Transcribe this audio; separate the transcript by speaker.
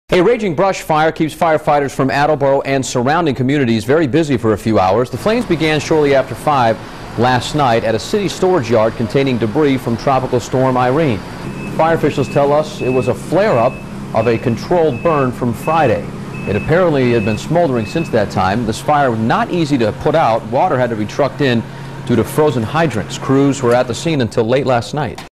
Speaker 1: A raging brush fire keeps firefighters from Attleboro and surrounding communities very busy for a few hours. The flames began shortly after 5 last night at a city storage yard containing debris from Tropical Storm Irene. Fire officials tell us it was a flare-up of a controlled burn from Friday. It apparently had been smoldering since that time. This fire was not easy to put out. Water had to be trucked in due to frozen hydrants. Crews were at the scene until late last night.